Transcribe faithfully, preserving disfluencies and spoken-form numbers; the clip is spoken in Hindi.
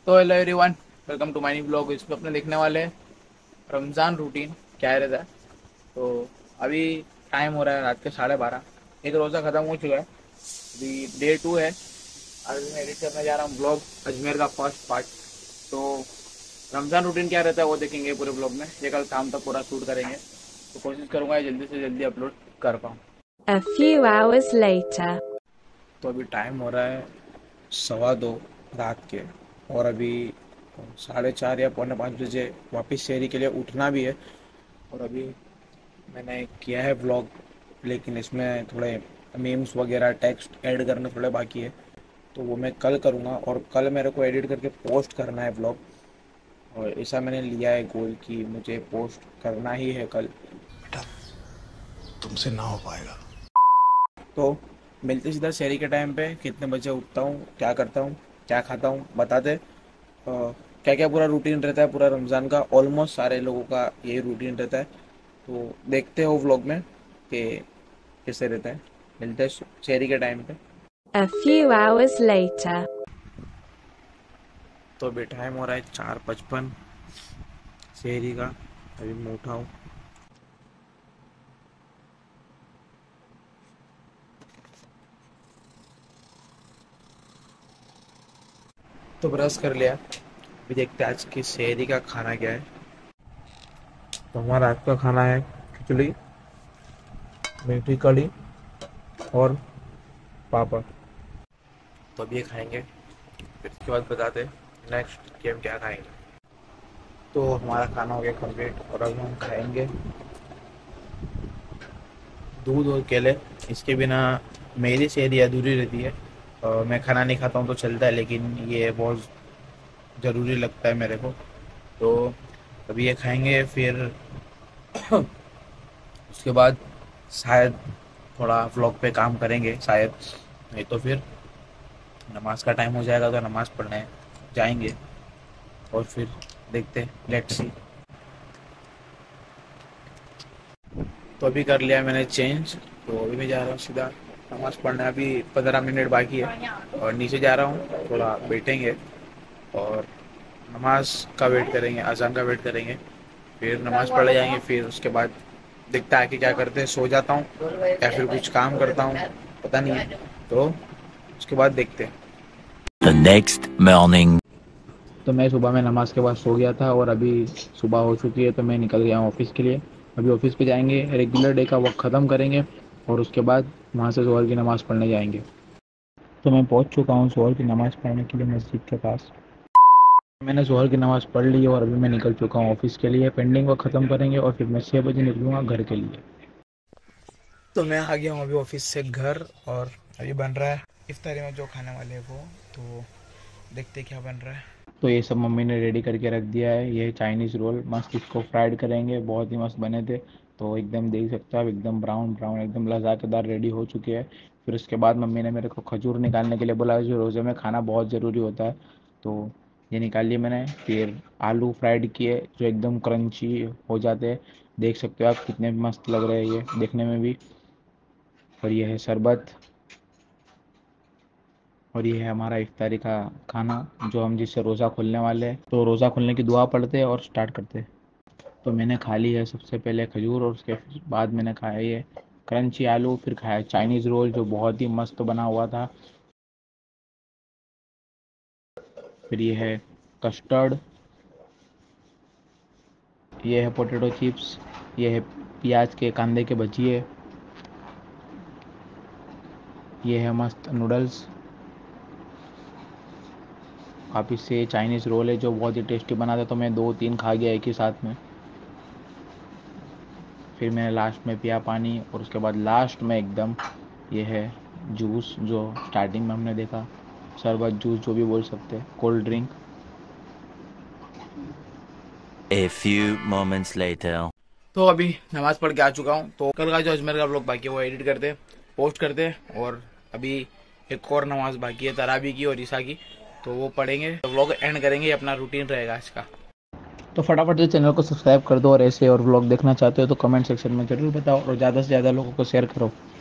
तो hello everyone, welcome to my new blog. इसमें अपने देखने वाले हैं रमज़ान रूटीन क्या रहता है। तो अभी टाइम हो रहा है रात के साढ़े बारह। एक रोज़ा ख़त्म हो चुका है, अभी डे टू है। आज मैं एडिट करने जा रहा हूँ ब्लॉग अजमेर का फर्स्ट पार्ट। तो रमज़ान रूटीन क्या रहता है वो देखेंगे पूरे ब्लॉग में। ये कल शाम तक पूरा शूट करेंगे, तो कोशिश करूँगा जल्दी से जल्दी अपलोड कर पाऊँ। A few hours later. तो अभी टाइम हो रहा है सवा दो रात के, और अभी साढ़े चार या पौने पाँच बजे वापस शहरी के लिए उठना भी है। और अभी मैंने किया है व्लॉग, लेकिन इसमें थोड़े मीम्स वगैरह टेक्स्ट ऐड करने थोड़े बाकी है, तो वो मैं कल करूँगा। और कल मेरे को एडिट करके पोस्ट करना है व्लॉग, और ऐसा मैंने लिया है गोल कि मुझे पोस्ट करना ही है कल। बेटा, तुमसे ना हो पाएगा। तो मिलते सीधा शहरी के टाइम पे, कितने बजे उठता हूँ, क्या करता हूँ, क्या खाता हूँ, बताते क्या क्या पूरा रूटीन रहता है पूरा रमज़ान का। ऑलमोस्ट सारे लोगों का यही रूटीन रहता है, तो देखते हो व्लॉग में कि कैसे रहता है। मिलते हैं शहरी के टाइम पे। A few hours later. तो अभी टाइम हो रहा है चार पचपन, शहरी का। अभी मैं उठा हूँ, तो ब्रश कर लिया। अभी देखते हैं आज की शहरी का खाना क्या है। तो हमारा आज का खाना है खिचड़ी, मीठी कढ़ी और पापड़। तो अब ये खाएंगे, फिर इसके बाद बताते नेक्स्ट कि हम क्या खाएंगे। तो हमारा खाना हो गया कंप्लीट, और अब हम खाएंगे दूध और केले। इसके बिना मेरी शहरी अधूरी रहती है। और मैं खाना नहीं खाता हूँ तो चलता है, लेकिन ये बहुत ज़रूरी लगता है मेरे को। तो अभी ये खाएंगे, फिर उसके बाद शायद थोड़ा व्लॉग पे काम करेंगे शायद, नहीं तो फिर नमाज का टाइम हो जाएगा तो नमाज पढ़ने जाएंगे, और फिर देखते लेट्स सी। तो अभी कर लिया मैंने चेंज, तो अभी मैं जा रहा हूँ सीधा नमाज पढ़ने। अभी पंद्रह मिनट बाकी है, और नीचे जा रहा हूँ, थोड़ा बैठेंगे और नमाज का वेट करेंगे, अजान का वेट करेंगे, फिर नमाज पढ़े जाएंगे। फिर उसके बाद दिखता है कि क्या करते हैं, सो जाता हूँ या फिर कुछ काम करता हूँ, पता नहीं है। तो उसके बाद देखते हैं। The next morning. तो मैं सुबह में नमाज के बाद सो गया था, और अभी सुबह हो चुकी है, तो मैं निकल गया हूँ ऑफिस के लिए। अभी ऑफिस पे जाएंगे, रेगुलर डे का वर्क ख़त्म करेंगे, और उसके बाद वहाँ से ज़ोहर की नमाज़ पढ़ने जाएंगे। तो मैं पहुँच चुका हूँ ज़ोहर की नमाज़ पढ़ने के लिए मस्जिद के पास। मैंने ज़ोहर की नमाज़ पढ़ ली है, और अभी मैं निकल चुका हूँ ऑफिस के लिए। पेंडिंग वर्क ख़त्म करेंगे, और फिर मैं छः बजे निकलूँगा घर के लिए। तो मैं आ गया हूँ अभी ऑफिस से घर, और अभी बन रहा है इफ्तारी में जो खाने वाले हैं वो, तो देखते क्या बन रहा है। तो ये सब मम्मी ने रेडी करके रख दिया है। ये चाइनीज़ रोल, मस्त इसको फ्राइड करेंगे, बहुत ही मस्त बने थे। तो एकदम देख सकते हो आप, एकदम ब्राउन ब्राउन एकदम लजाकेदार रेडी हो चुके हैं। फिर उसके बाद मम्मी ने मेरे को खजूर निकालने के लिए बोला, जो रोज़े में खाना बहुत ज़रूरी होता है। तो ये निकाल लिए मैंने। फिर आलू फ्राइड किए जो एकदम क्रंची हो जाते हैं, देख सकते हो आप कितने मस्त लग रहे हैं ये देखने में भी। और ये है शरबत, और ये है हमारा इफ्तारी का खाना, जो हम जिससे रोज़ा खोलने वाले हैं। तो रोज़ा खोलने की दुआ पढ़ते हैं और स्टार्ट करते हैं। तो मैंने खा ली है सबसे पहले खजूर, और उसके बाद मैंने खाया ये क्रंची आलू। फिर खाया चाइनीज़ रोल जो बहुत ही मस्त बना हुआ था। फिर ये है कस्टर्ड, ये है पोटैटो चिप्स, ये है प्याज के कांदे के भजिए, ये है मस्त नूडल्स। वापिस से चाइनीज़ रोल है जो बहुत ही टेस्टी बना था, तो मैं दो तीन खा गया एक ही साथ में। फिर मैंने लास्ट में पिया पानी, और उसके बाद लास्ट में एकदम ये है जूस, जो स्टार्टिंग में हमने देखा, शरबत जूस जो भी बोल सकते हैं, cold drink. A few moments later. तो अभी नमाज पढ़ के आ चुका हूँ। तो कल का जो अजमेर का व्लॉग बाकी है वो एडिट करते पोस्ट करते, और अभी एक और नमाज बाकी है तरावी की और ईसा की, तो वो पढ़ेंगे, तो व्लॉग एंड करेंगे। अपना रूटीन रहेगा आज का। तो फटाफट से चैनल को सब्सक्राइब कर दो, और ऐसे और व्लॉग देखना चाहते हो तो कमेंट सेक्शन में ज़रूर बताओ, और ज़्यादा से ज़्यादा लोगों को शेयर करो।